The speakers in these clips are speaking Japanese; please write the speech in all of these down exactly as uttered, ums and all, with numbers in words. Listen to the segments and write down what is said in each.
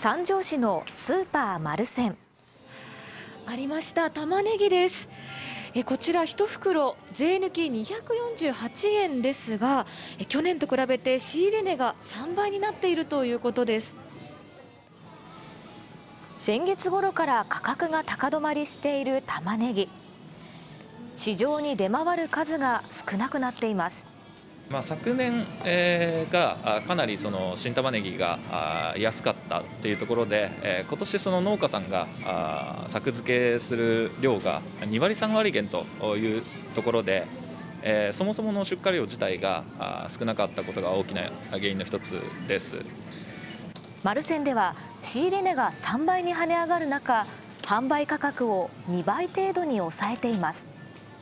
三条市のスーパーマルセン。 ありました、玉ねぎです。えこちらいち袋税抜きにひゃくよんじゅうはちえんですが、え去年と比べて仕入れ値がさんばいになっているということです。 先月頃から価格が高止まりしている玉ねぎ。市場に出回る数が少なくなっています。 まあ、昨年、えー、がかなりその新玉ねぎがあ安かったというところで、えー、今年その農家さんがあ作付けする量がにわりさんわり減というところで、えー、そもそもの出荷量自体があ少なかったことが大きな原因の一つです。 マルセンでは仕入れ値がさんばいに跳ね上がる中、販売価格をにばい程度に抑えています。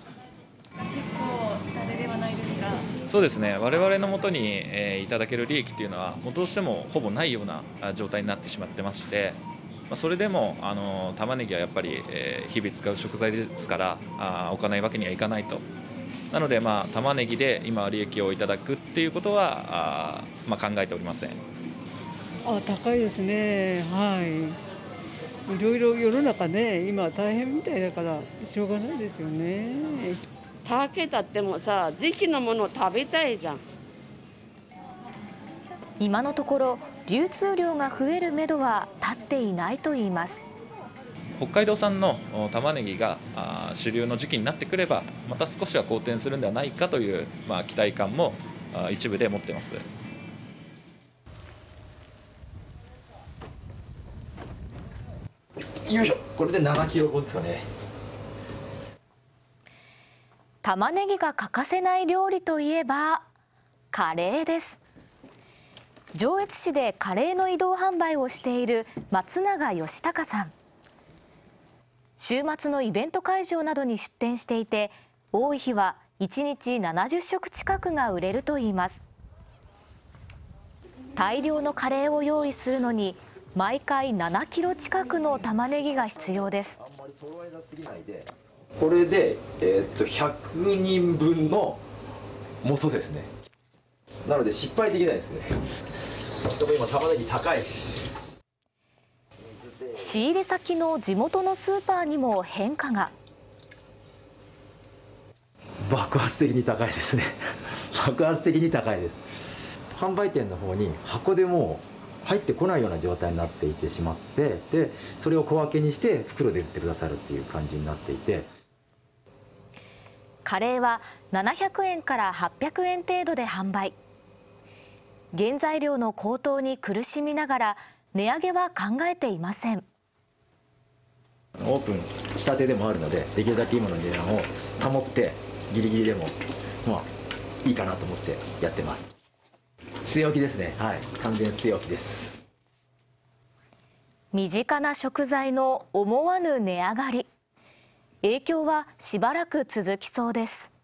そうですね、我々のもとに、えー、いただける利益というのはもうどうしてもほぼないような状態になってしまってまして、まあ、それでもあの玉ねぎはやっぱり、えー、日々使う食材ですからあ置かないわけにはいかないと。なので、まあ、玉ねぎで今利益をいただくっていうことはあ、まあ、考えておりません。 あ、高いですね。はい。いろいろ世の中ね、今大変みたいだからしょうがないですよね。 高けたってもさ、時期のものを食べたいじゃん。 今のところ流通量が増えるめどは立っていないといいます。 北海道産の玉ねぎが主流の時期になってくれば、また少しは好転するんではないかという、まあ、期待感も一部で持っています。 よいしょ、これでななキロごですかね。 玉ねぎが欠かせない料理といえばカレーです。上越市でカレーの移動販売をしている松永義隆さん。週末のイベント会場などに出店していて、多い日はいちにちななじゅっしょく近くが売れるといいます。大量のカレーを用意するのに毎回ななキロ近くの玉ねぎが必要です。 これで、えー、っとひゃくにんぶんの元ですね。なので失敗できないですね。でも今玉ねぎ高いし。 仕入れ先の地元のスーパーにも変化が。 爆発的に高いですね。爆発的に高いです。販売店の方に箱でもう入ってこないような状態になっていてしまって、でそれを小分けにして袋で売ってくださるっていう感じになっていて。 カレーはななひゃくえんからはっぴゃくえん程度で販売。原材料の高騰に苦しみながら値上げは考えていません。 オープンしたてでもあるので、できるだけ今の値段を保ってギリギリでもまあいいかなと思ってやってます。据え置きですね。はい、完全据え置きです。 身近な食材の思わぬ値上がり。影響はしばらく続きそうです。